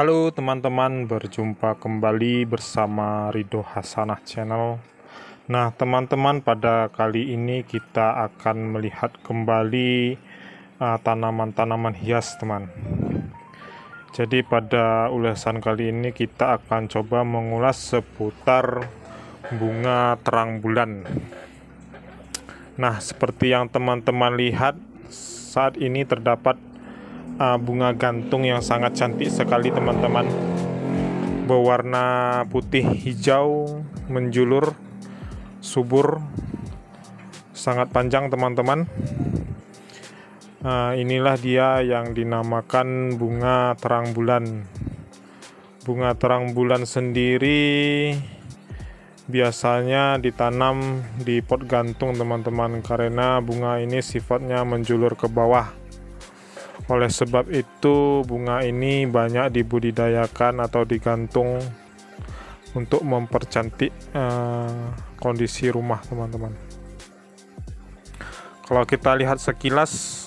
Halo teman-teman, berjumpa kembali bersama Ridho Hasanah Channel. Nah teman-teman, pada kali ini kita akan melihat kembali tanaman-tanaman hias teman. Jadi pada ulasan kali ini kita akan coba mengulas seputar bunga terang bulan. Nah seperti yang teman-teman lihat, saat ini terdapat bunga gantung yang sangat cantik sekali teman-teman, berwarna putih hijau, menjulur, subur, sangat panjang teman-teman. Inilah dia yang dinamakan bunga terang bulan. Bunga terang bulan sendiri biasanya ditanam di pot gantung teman-teman, karena bunga ini sifatnya menjulur ke bawah. Oleh sebab itu bunga ini banyak dibudidayakan atau digantung untuk mempercantik kondisi rumah teman-teman. Kalau kita lihat sekilas,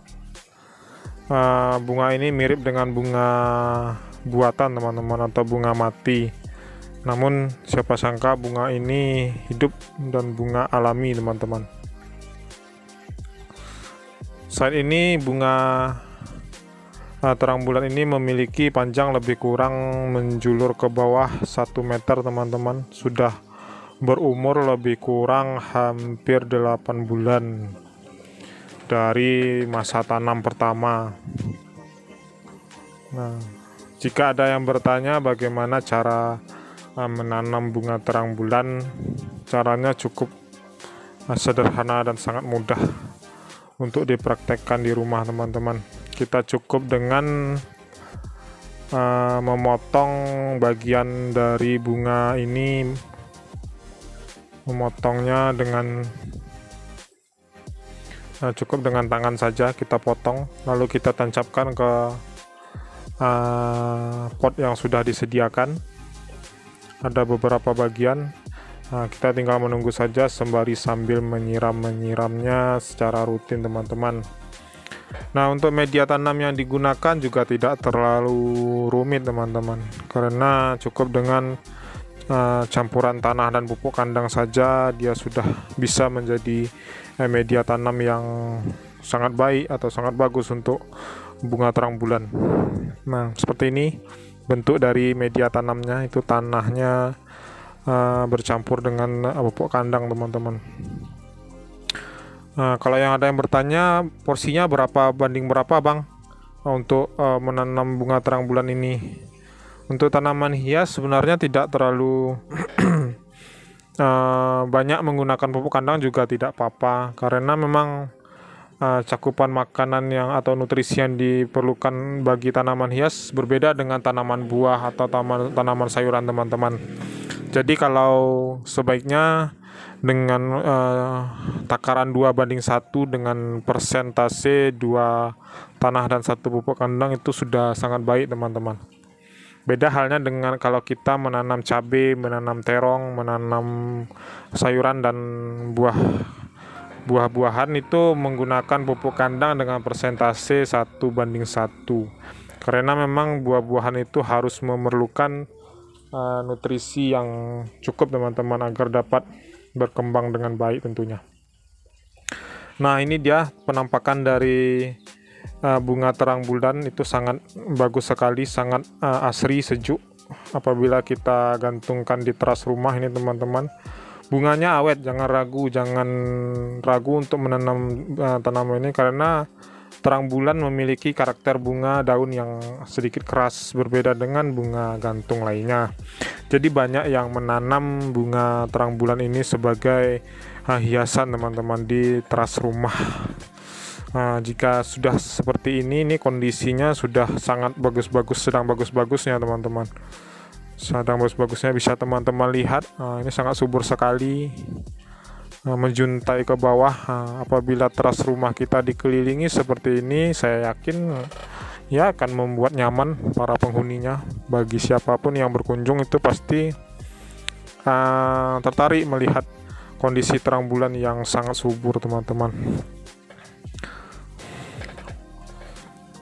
bunga ini mirip dengan bunga buatan teman-teman, atau bunga mati. Namun siapa sangka bunga ini hidup dan bunga alami teman-teman. Saat ini bunga terang bulan ini memiliki panjang lebih kurang menjulur ke bawah 1 meter teman-teman. Sudah berumur lebih kurang hampir 8 bulan dari masa tanam pertama. Nah, jika ada yang bertanya bagaimana cara menanam bunga terang bulan, caranya cukup sederhana dan sangat mudah untuk dipraktekkan di rumah teman-teman. Kita cukup dengan memotong bagian dari bunga ini, memotongnya dengan cukup dengan tangan saja kita potong, lalu kita tancapkan ke pot yang sudah disediakan. Ada beberapa bagian, kita tinggal menunggu saja sembari sambil menyiramnya secara rutin teman-teman. Nah, untuk media tanam yang digunakan juga tidak terlalu rumit teman-teman, karena cukup dengan campuran tanah dan pupuk kandang saja dia sudah bisa menjadi media tanam yang sangat baik atau sangat bagus untuk bunga terang bulan. Nah, seperti ini bentuk dari media tanamnya, itu tanahnya bercampur dengan pupuk kandang teman-teman. Kalau yang ada yang bertanya porsinya berapa banding berapa bang untuk menanam bunga terang bulan ini. Untuk tanaman hias sebenarnya tidak terlalu banyak menggunakan pupuk kandang juga tidak apa-apa, karena memang cakupan makanan yang atau nutrisi yang diperlukan bagi tanaman hias berbeda dengan tanaman buah atau tanaman sayuran teman-teman. Jadi kalau sebaiknya dengan takaran 2:1 dengan persentase 2 tanah dan 1 pupuk kandang, itu sudah sangat baik teman-teman. Beda halnya dengan kalau kita menanam cabai, menanam terong, menanam sayuran dan buah-buahan, itu menggunakan pupuk kandang dengan persentase 1:1, karena memang buah-buahan itu harus memerlukan nutrisi yang cukup teman-teman agar dapat berkembang dengan baik tentunya. Nah, ini dia penampakan dari bunga terang bulan, itu sangat bagus sekali, sangat asri, sejuk apabila kita gantungkan di teras rumah ini teman-teman. Bunganya awet, jangan ragu untuk menanam tanaman ini, karena terang bulan memiliki karakter bunga daun yang sedikit keras, berbeda dengan bunga gantung lainnya. Jadi banyak yang menanam bunga terang bulan ini sebagai hiasan teman-teman di teras rumah. Jika sudah seperti ini kondisinya sudah sangat bagus-bagus, sedang bagus-bagusnya teman-teman. Sedang bagus-bagusnya bisa teman-teman lihat, ini sangat subur sekali, menjuntai ke bawah. Apabila teras rumah kita dikelilingi seperti ini, saya yakin ya akan membuat nyaman para penghuninya. Bagi siapapun yang berkunjung itu pasti tertarik melihat kondisi terang bulan yang sangat subur teman-teman.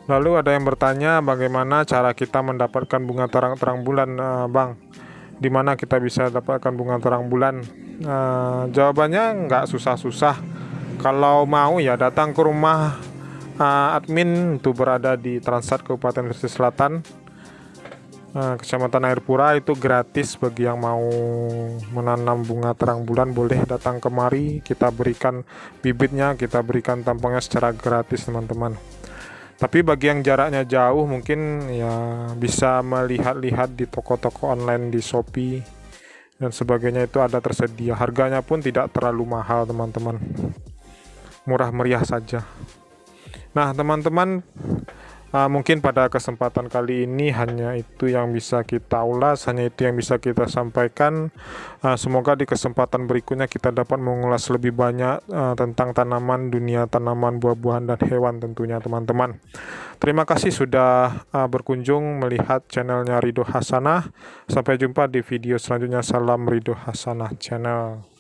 Lalu ada yang bertanya bagaimana cara kita mendapatkan bunga terang-terang bulan, Bang? Di mana kita bisa dapatkan bunga terang bulan? Jawabannya nggak susah-susah. Kalau mau ya datang ke rumah admin, itu berada di Transat Kabupaten Gresik Selatan, Kecamatan Air Pura. Itu gratis bagi yang mau menanam bunga terang bulan. Boleh datang kemari, kita berikan bibitnya, kita berikan tampangnya secara gratis, teman-teman. Tapi bagi yang jaraknya jauh mungkin ya bisa melihat-lihat di toko-toko online, di Shopee dan sebagainya, itu ada tersedia. Harganya pun tidak terlalu mahal, teman-teman. Murah meriah saja. Nah, teman-teman, mungkin pada kesempatan kali ini hanya itu yang bisa kita ulas, hanya itu yang bisa kita sampaikan. Semoga di kesempatan berikutnya kita dapat mengulas lebih banyak tentang tanaman, dunia tanaman, buah-buahan, dan hewan tentunya, teman-teman. Terima kasih sudah berkunjung melihat channelnya Ridho Hasanah. Sampai jumpa di video selanjutnya. Salam Ridho Hasanah Channel.